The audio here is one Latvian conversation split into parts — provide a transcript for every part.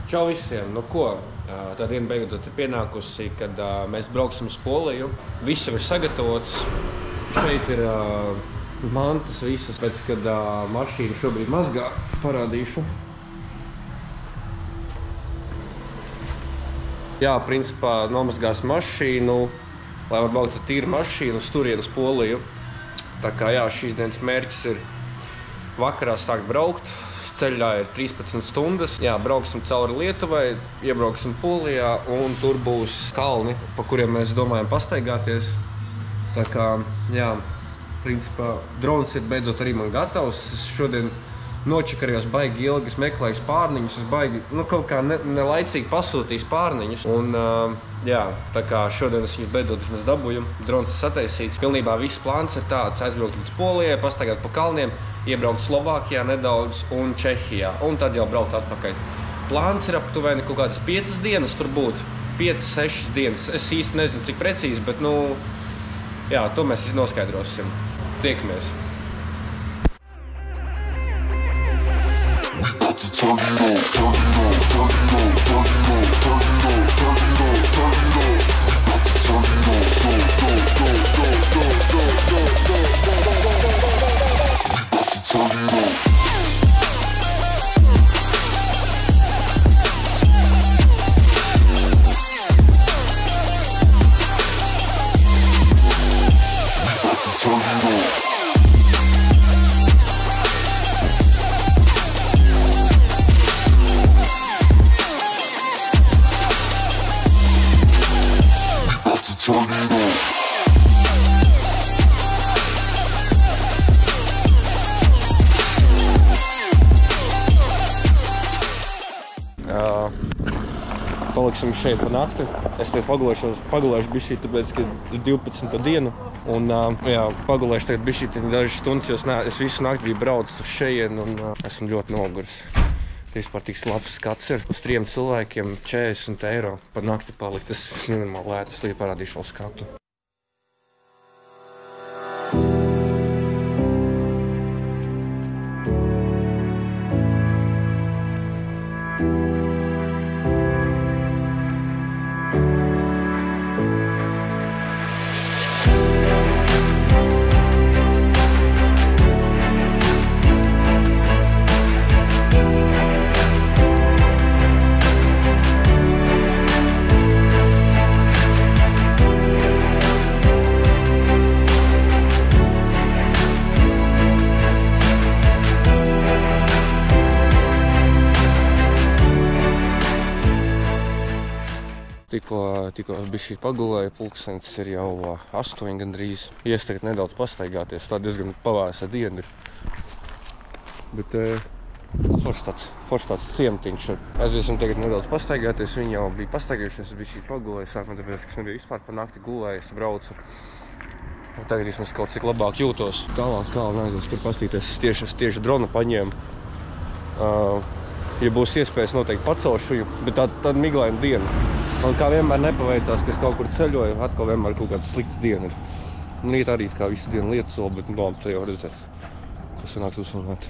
Čau visiem! Nu ko, tā diena beigot ir pienākusi, kad mēs brauksim uz Poliju. Viss ir sagatavots. Šeit ir mantas visas, pēc kad mašīnu šobrīd mazgā. Parādīšu. Jā, principā nomazgās mašīnu, lai var braukt ar tīru mašīnu uz turienes Poliju. Tā kā jā, šīs dienas mērķis ir vakarā sākt braukt. Ceļā ir 13 stundas. Jā, brauksim cauri Lietuvai, iebrauksim Polijā un tur būs kalni, pa kuriem mēs domājam pastaigāties. Tā kā, jā, principā drons ir beidzot arī man gatavs. Es šodien nočakarījos baigi ilgi, es meklēju spārniņus, es baigi, kaut kā nelaicīgi pasūtīju spārniņus. Un, jā, tā kā šodien es viņus beidzot vismaz dabūju, drons ir sataisīts. Pilnībā viss plāns ir tāds, aizbraukt līdz Polijai, pastaigāt pa kalniem, iebraukt Slovākijā nedaudz un Čehijā, un tad jau braukt atpakaļ. Plāns ir aptuveni kaut kādas 5 dienas, tur būtu 5-6 dienas. Es īsti nezinu, cik precīzi, bet, jā, to mēs noskaidrosim. Tiekamies! Paliksim šeit pa nakti. Es te pagulēšu bišķīt, tāpēc, ka ir 12 pa dienu. Un, jā, pagulēšu tagad bišķīt dažas stundas, jo es visu nakti biju braucis uz šejienu un esmu ļoti noguris. Vispār tik labs skats ir. Uz 3 cilvēkiem 40 eiro par nakti palikt. Tas ir nenormāli lēti, es to parādīšu vēl skatu. Tikko bišķīt pagulēju, pulkstenis ir jau 8 gandrīz. Ies tagad nedaudz pastaigāties, tā diezgan pavēsa diena ir. Bet forši tāds ciematiņš ir. Aiziesim tagad nedaudz pastaigāties, viņi jau bija pastaigājušies, es bišķīt pagulēju, sākumā tāpēc, ka es nebiju vispār par nakti gulējis, braucu. Un tagad vismaz kaut cik labāk jūtos. Tālāk kalnu aizies tur pastīties, es tieši dronu paņēmu. Ja būs iespējas, noteikti pacelšu viņu, bet tāda miglaina diena. Man kā vienmēr nepaveicās, ka es kaut kur ceļoju, atkal vienmēr kaut kāda slikta diena ir. Un rīt arī kā visu dienu lietas vēl, bet te jau redzēt, kas sanāks uzfilmēt.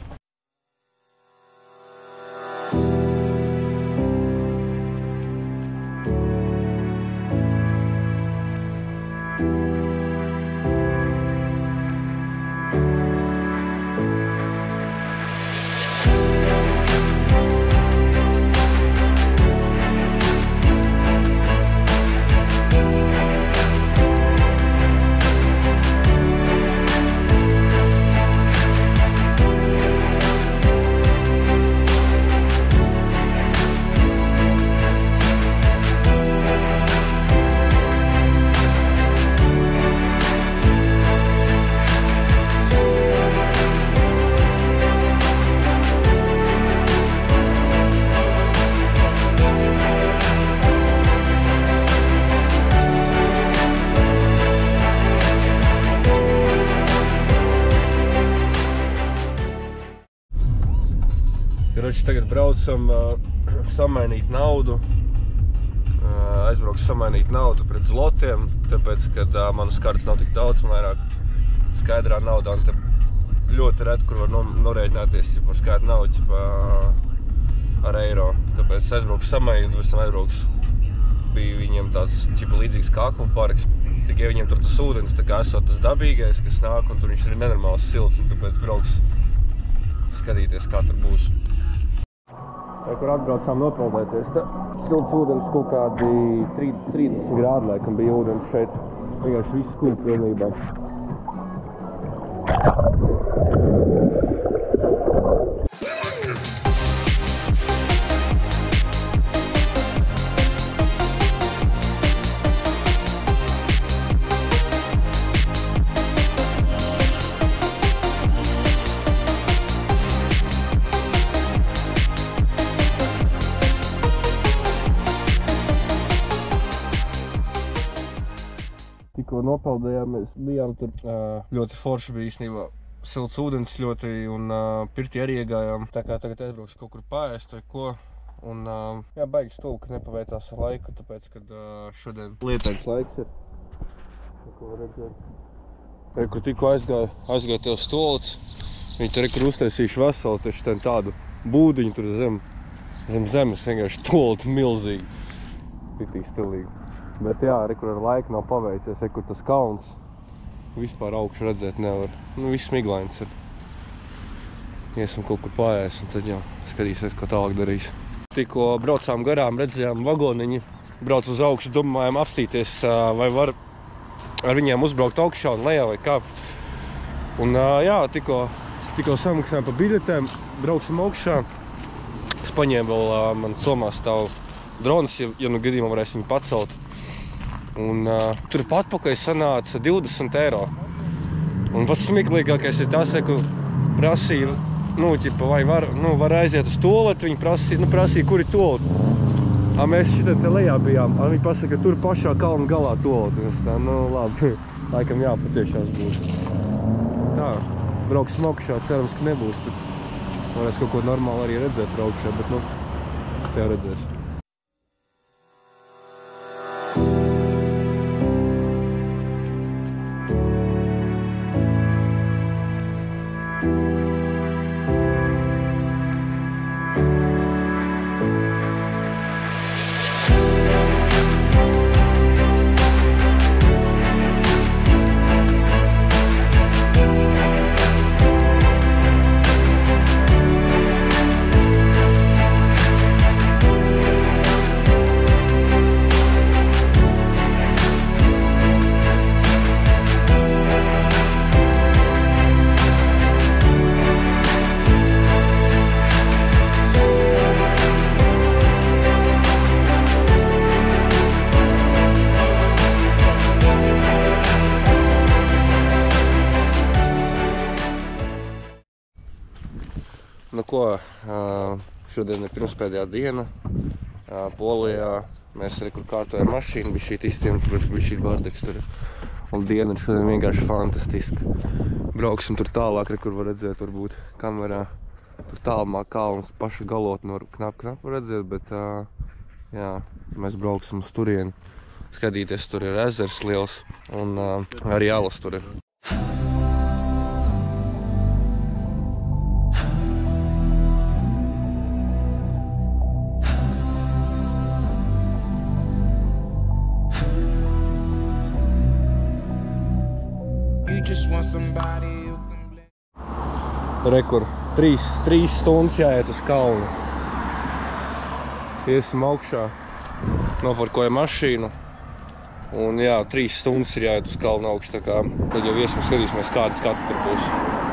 Tagad braucam samainīt naudu, aizbrauks samainīt naudu pret zlotiem, tāpēc, kad manas kartes nav tik daudz, un vairāk skaidrā naudā, un te ļoti ret, kur var norēķināties par skaidru naudu ar eiro. tāpēc es aizbraucu samai, un pēc tam aizbraucu. Bija viņiem tāds līdzīgs kā akvaparks. Tikai viņiem tur tas ūdens tā kā esot tas dabīgais, kas nāk, un tur viņš ir nenormāls silts, un tāpēc brauks skatīties, kā tur būs. Kur atbraucām nopeldēties, silts ūdens kaut kādi 30 grādi, laikam bija ūdens šeit. Vienkārši viss kuļ pilnībā. Tikko nopeldējām, mēs bijām tur ļoti forši bija īstenībā silts ūdens ļoti un pirtī arī iegājām. Tā kā tagad aizbrauks kaut kur paēst vai ko. Un jā, baigi stulbi, ka nepaveicās ar laiku, tāpēc, kad šodien lietains laiks ir. Ko var redzēt. Kur tikko aizgāja tev stolts, viņi tur ir uztaisījuši veselu, taču tādu būdiņu tur zem zemes, vienkārši stolti milzīgi. Pitīgi stilīgi. Bet jā, kur ar laiku nav paveicies, kur tas kalns. Vispār augšu redzēt nevar. Viss miglains ir. Iesim kaut kur paēst un tad jau skatīsies, ko tālāk darīs. Tikko braucām garām, redzējām vagoniņi. Brauc uz augšu, domājām apstīties, vai var ar viņiem uzbraukt augšā un lejā vai kā. Un jā, tikko samaksājām pa biļetēm, brauksim augšā. Es paņēmu vēl, man somā stāv drons, ja nu gadījumā varēs viņu pacelt. Un tur atpakaļ sanāca 20 eiro. Un pats smieklīgākais ir tas, ka prasīja, vai var aiziet uz tualeti, viņi prasīja, kur ir tualeti. Mēs šitā te lejā bijām, viņi pasaka, ka tur pašā kalna galā tualeti. Es tā, labi, laikam jāpaciešās būs. Tā, brauksim augšā, cerams, ka nebūs. Tur varēs kaut ko normāli arī redzēt tur augšā, bet te jau redzēs. Šodien ir pirmspēdējā diena Polijā. Mēs arī kur kārtojam mašīnu, bija šī iztiem, tāpēc bija šī bardeks tur. Un diena ir šodien vienkārši fantastiska. Brauksim tur tālāk, kur var redzēt, varbūt kamerā. Tur tālumā kalns paša galotni var knap redzēt, bet jā, mēs brauksim uz turieni. Skatīties, tur ir ezers liels un arī alas tur ir. Rekur, 3 stundas jāiet uz kalnu. Iesim augšā, noparkojam mašīnu. Un jā, 3 stundas ir jāiet uz kalnu augšu, tā kā tad jau iesim skatīsimies, kādas tur būs.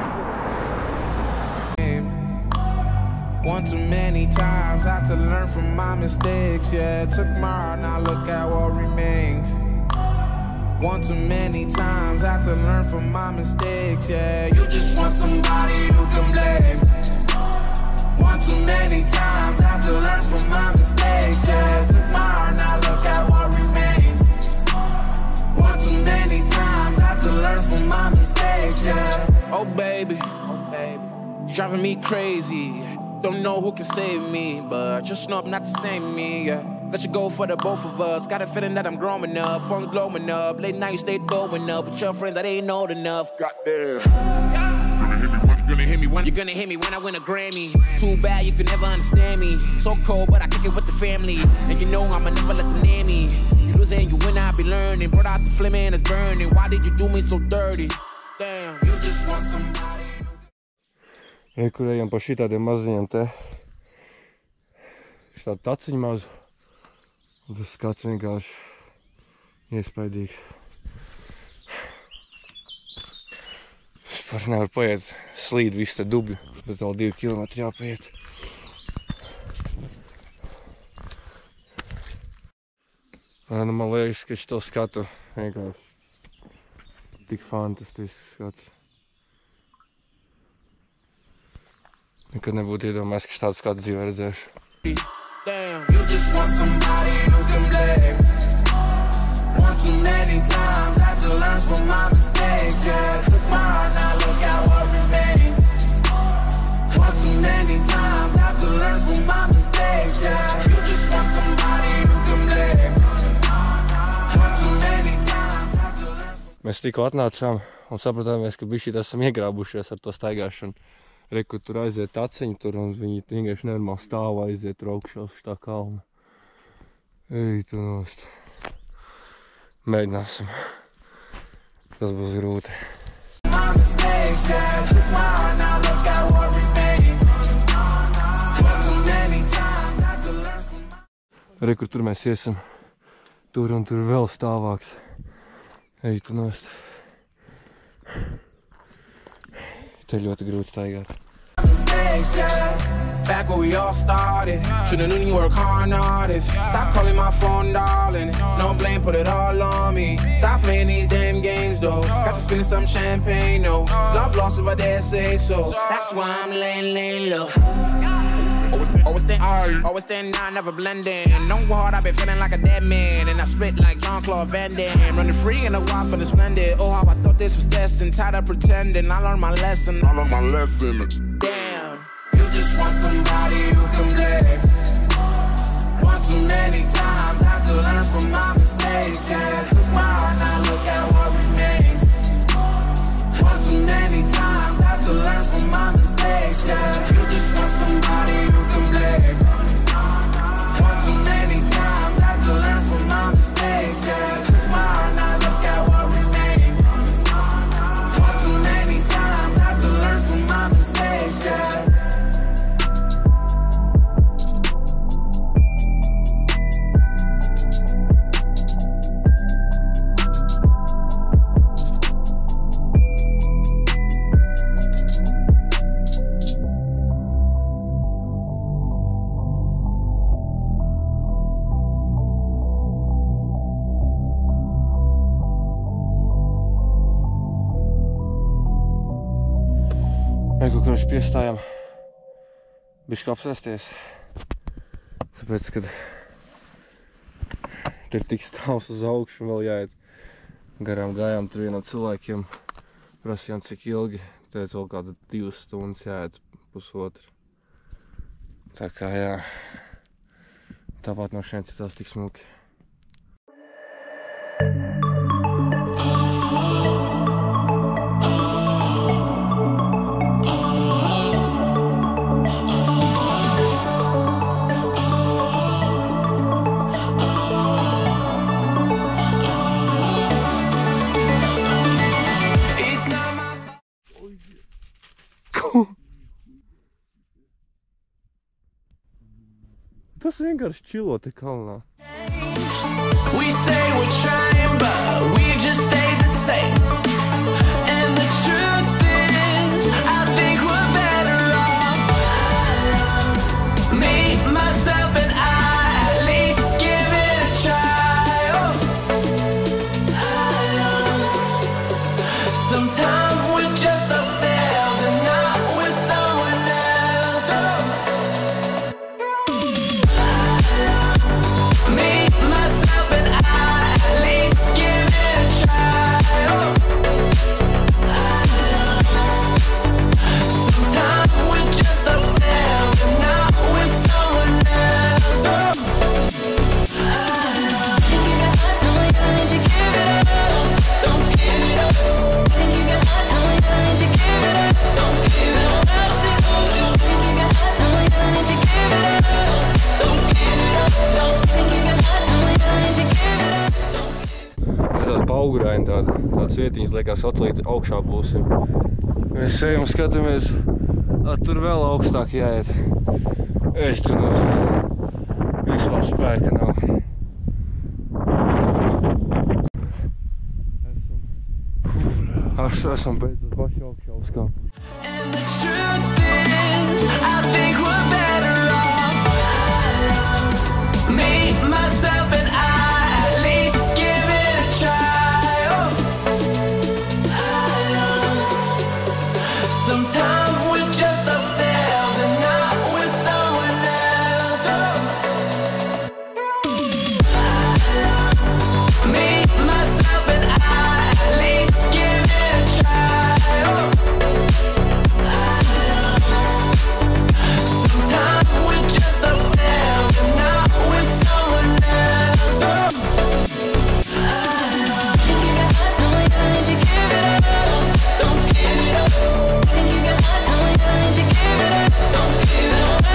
One too many times had to learn from my mistakes, yeah. Took my heart, now look at what remains. One too many times had to learn from my mistakes, yeah. You just want somebody you can blame. One too many times had to learn from my mistakes, yeah. Took my heart, now look at what remains. One too many times had to learn from my mistakes, yeah. Oh baby, driving me crazy. Don't know who can save me, but just know I'm not the same me, yeah. Let you go for the both of us. Got a feeling that I'm growing up, phone's blowing up. Late night you stayed blowing up with your friend that ain't old enough. Goddamn. Gonna hit hit me when I win a Grammy. Too bad you could never understand me. So cold, but I kick it with the family. And you know I'ma never let them near me. You lose and you win, I be learning. Brought out the flame and it's burning. Why did you do me so dirty? Damn, you just want somebody. Kur ejam pa šitādiem maziņiem te. Šitādu taciņu mazu. Tas skats vienkārši iespaidīgs. Vispār nevar paiet slīd visu te dubļu. Tad vēl 2 kilometri jāpaiet. Nu, man liekas, ka šito skatu vienkārši tik fantastisks skats. Nekad nebūtu iedomājis, ka štādu skatu dzīvē redzēšu. Damn, you just want somebody who can blame. One too many times, had to learn from my mistakes. Yeah, took my heart, now look at what remains. One too many times, had to learn from my mistakes. Yeah, you just want somebody who can blame. One too many times, had to learn from... Mēs tikko atnācām un sapratāmies, ka bišķīt esam iegrābušies ar to staigāšanu. Reku tur aiziet taciņu tur un viņi vienkārši nenormāli stāv aiziet tur augšā uz tā kalna. Ej, tu nost. Mēģināsim. Tas būs grūti. Reku tur mēs iesim. Tur un tur vēl stāvāks. Ej, tu nost. Te ļoti grūti staigāt. Back where we all started. Should've known you were a con artist. Stop calling my phone, darling. No blame, put it all on me. Stop playing these damn games, though. Got to spilling some champagne, no. Love lost if I dare say so. That's why I'm laying low. Always stand now, never blending. No hard, I've been feeling like a dead man. And I spit like Jean-Claude Van Damme. Running free in the wild for the splendid. Oh, how I thought this was destined. Tired of pretending, I learned my lesson. Damn, you just want somebody who can blame. One too many times, had to learn from my mistakes. Yeah, took my heart, now look at what remains. One too many times, had to learn from my mistakes. Yeah, you just want somebody who can blame. One too many times, had to learn from my mistakes. Yeah, took my heart, now look at what remains. One too many times, had to learn from my mistakes. Yeah. Kurš piestājam bišķi apsēsties, tāpēc, kad te ir tik stāvs uz augšu un vēl jāiet garām gājām tur vienam cilvēkiem, prasījām cik ilgi, teica vēl kāda 2 stundas jāiet pusotru. Tā kā jā, tāpat no šeit citās tik smuki. Tas vienkārši čilo te kalnā. We say we're trying, but we just stay the same. And the truth is, I think we're better off. Me, myself, and I, at least give it a try. Sometimes we're just ourselves and not with someone else. Me, myself, and I, at least auguraini tādas vietiņas, liekas, atlīt augšā būsim. Mēs ejam, skatāmies, tur vēl augstāk jāiet. Ej, tu nav. Vispār spēka nav. Esam beidzot paši augšā uzkāpt. And the truth is, I think we're better off. Me, myself, and I, at least give it a try. Sometimes we're just ourselves and not with someone else. Me, myself, and I, at least give it a try. Sometimes we're just ourselves and not with someone else. Don't give it up. Don't give it up. Don't give it up.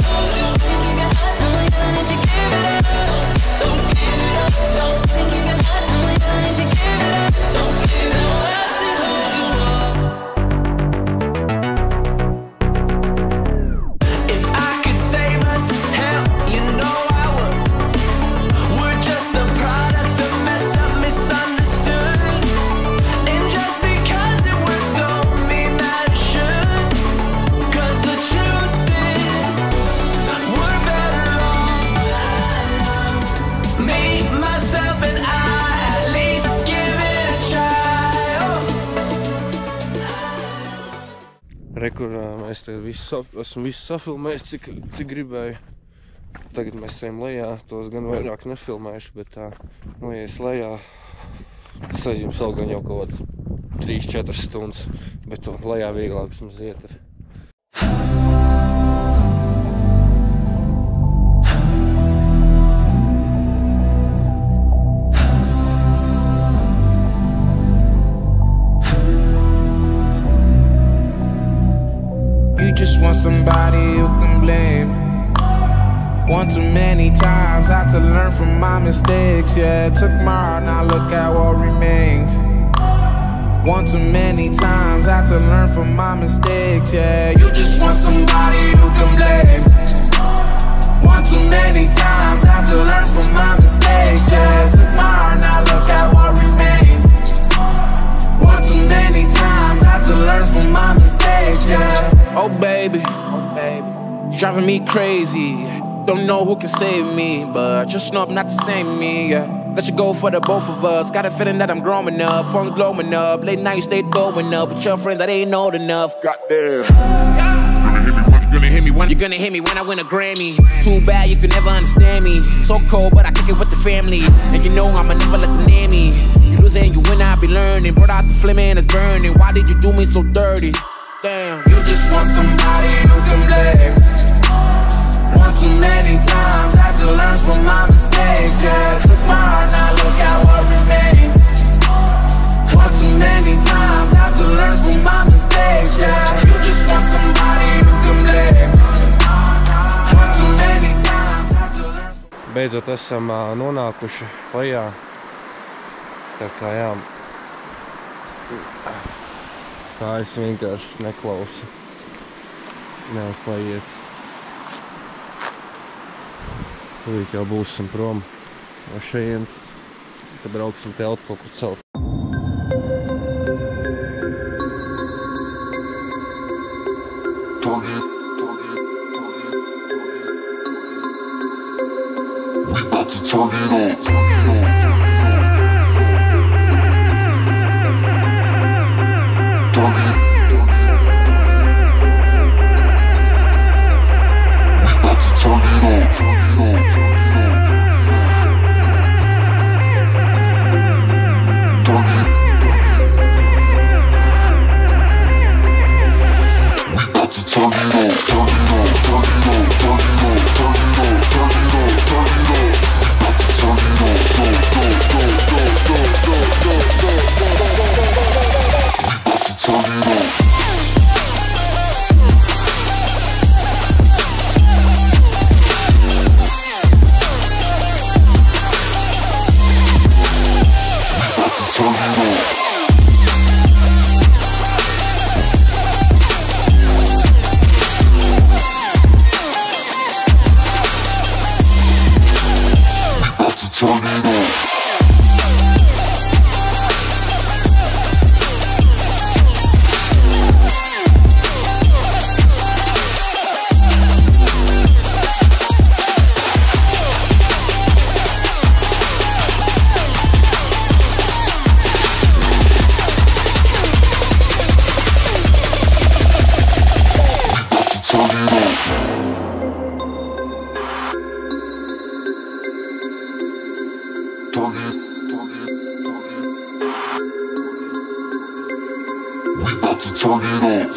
If I could save us, hell, you know I would. We're just a product of messed up, misunderstood. And just because it works don't mean that it should. 'Cause the truth is, we're better off. Me, myself, and I, at least give it a try. Rekur, mēs tagad esam visu safilmējis, cik gribēju. Tagad mēs ejam lejā, tos gan vairāk nefilmējuši, bet tā, noies lejā. Tas aizjums vēl gan jau kaut kāds 3-4 stundas, bet to lejā vieglāk vismaz iet ar. You just want somebody you can blame. One too many times, had to learn from my mistakes. Yeah, it took my heart, now look at what remains. One too many times, had to learn from my mistakes. Yeah, you just want somebody you can blame. One too many times, had to learn from my mistakes. Yeah, it took my heart, now look at what remains. One too many times, had to learn from my mistakes. Yeah. Oh baby, driving me crazy. Don't know who can save me, but just know I'm not the same me. Yeah. Let you go for the both of us. Got a feeling that I'm growing up, phone's blowing up. Late night you stayed going up with your friend that ain't old enough. Goddamn. You're gonna hit me when I win a Grammy. Too bad you could never understand me. So cold, but I kick it with the family. And you know I'ma never let them near me. You lose and you win, I'll be learning. Brought out the flame and it's burning. Why did you do me so dirty? Damn. You just want somebody you can blame. One too many times, had to learn from my mistakes. Yeah, took my heart, now look at what remains. One too many times, had to learn from my mistakes. Yeah, you just want somebody you can blame. One too many times, had to learn from... Beidzot esam nonākuši lejā. Tā kā jā. Tā es vienkārši neklausu. Nav paiet. Tūlīt jau būsim prom no šejienes, kad brauksim telpu kaut kur celt. We about to turn it up. Turn it on. turn it up.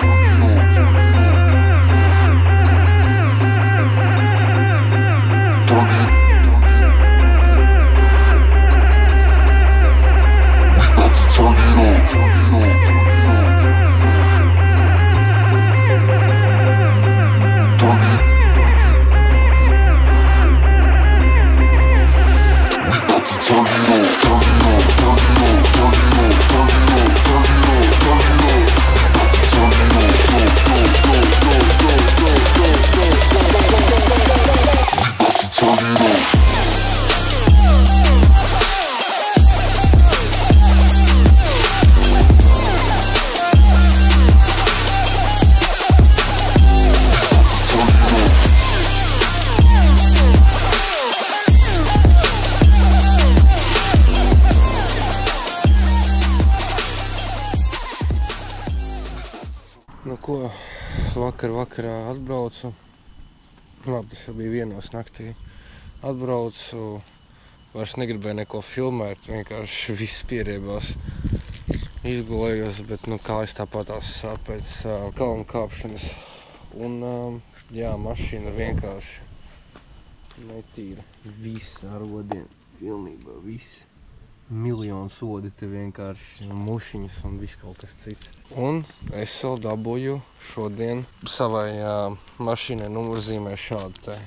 Nu ko, vakarā atbraucu. Labi, tas jau bija 1 naktī. Atbraucu, vairs negribēju neko filmēt, vienkārši viss pieriebās. Izgulējos, bet nu kā es tāpatās pēc kalnu kāpšanas. Un jā, mašīna vienkārši netīra. Viss ar odiem, pilnībā viss. Miljonu sodi te vienkārši, mušiņas un viss kaut kas cits. Un es vēl dabūju šodien savai mašīnai numurzīmē šādu te.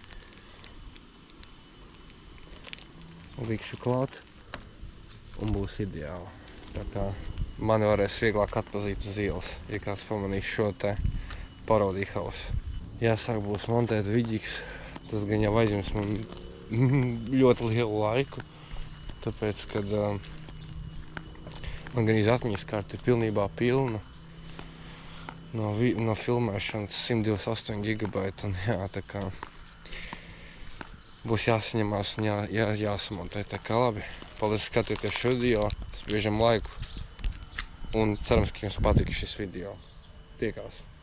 Likšu klāt un būs ideāli. Tā kā mani varēs vieglāk atpazīt uz ielas, ja kāds pamanīs šo te Parody House. Jāsāk būs montēt vidīgs, tas gan jau aizņems man ļoti lielu laiku. Tāpēc, kad man gan atmiņas kārta ir pilnībā pilna no filmēšanas 128 GB un jā, tā kā būs jāsaņemās un jāsamontē. Tā kā labi, paldies skatieties šo video, spriežam laiku un cerams, ka jums patiks šis video. Tiekās!